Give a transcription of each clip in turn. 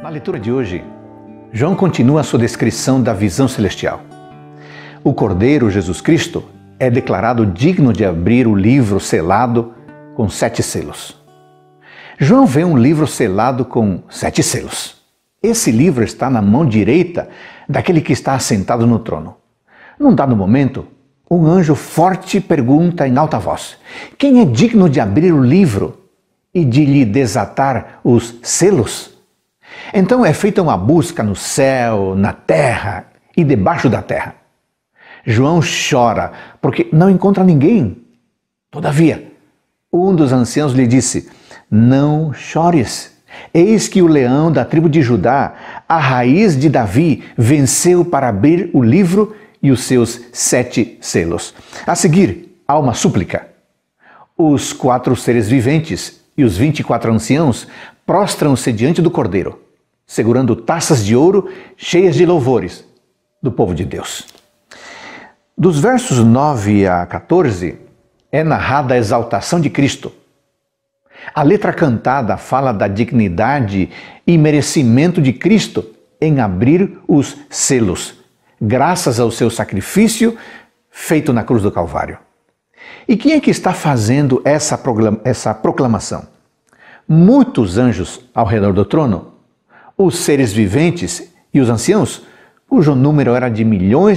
Na leitura de hoje, João continua a sua descrição da visão celestial. O Cordeiro Jesus Cristo é declarado digno de abrir o livro selado com 7 selos. João vê um livro selado com 7 selos. Esse livro está na mão direita daquele que está assentado no trono. Num dado momento, um anjo forte pergunta em alta voz: quem é digno de abrir o livro e de lhe desatar os selos? Então é feita uma busca no céu, na terra e debaixo da terra. João chora porque não encontra ninguém. Todavia, um dos anciãos lhe disse: não chores. Eis que o leão da tribo de Judá, a raiz de Davi, venceu para abrir o livro e os seus 7 selos. A seguir, há uma súplica. Os 4 seres viventes e os 24 anciãos prostram-se diante do Cordeiro, segurando taças de ouro cheias de louvores do povo de Deus. Dos versos 9 a 14, é narrada a exaltação de Cristo. A letra cantada fala da dignidade e merecimento de Cristo em abrir os selos, graças ao seu sacrifício feito na cruz do Calvário. E quem é que está fazendo essa proclamação? Muitos anjos ao redor do trono, os seres viventes e os anciãos, cujo número era de milhões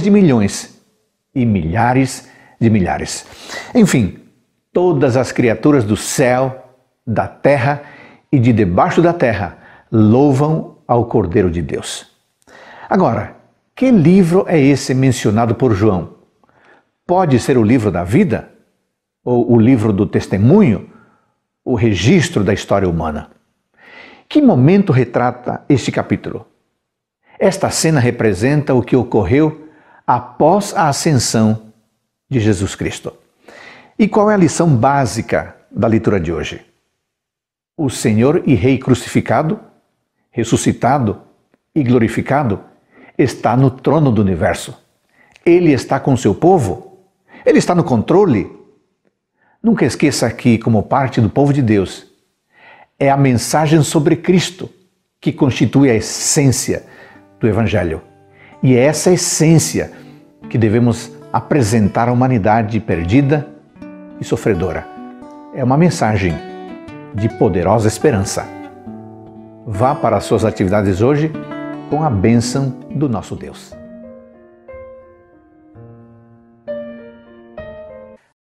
e milhares de milhares. Enfim, todas as criaturas do céu, da terra e de debaixo da terra louvam ao Cordeiro de Deus. Agora, que livro é esse mencionado por João? Pode ser o livro da vida? Ou o livro do testemunho? O registro da história humana? Que momento retrata este capítulo? Esta cena representa o que ocorreu após a ascensão de Jesus Cristo. E qual é a lição básica da leitura de hoje? O Senhor e Rei crucificado, ressuscitado e glorificado está no trono do universo. Ele está com seu povo. Ele está no controle. Nunca esqueça que, como parte do povo de Deus, é a mensagem sobre Cristo que constitui a essência do Evangelho. E é essa essência que devemos apresentar à humanidade perdida e sofredora. É uma mensagem de poderosa esperança. Vá para as suas atividades hoje com a bênção do nosso Deus.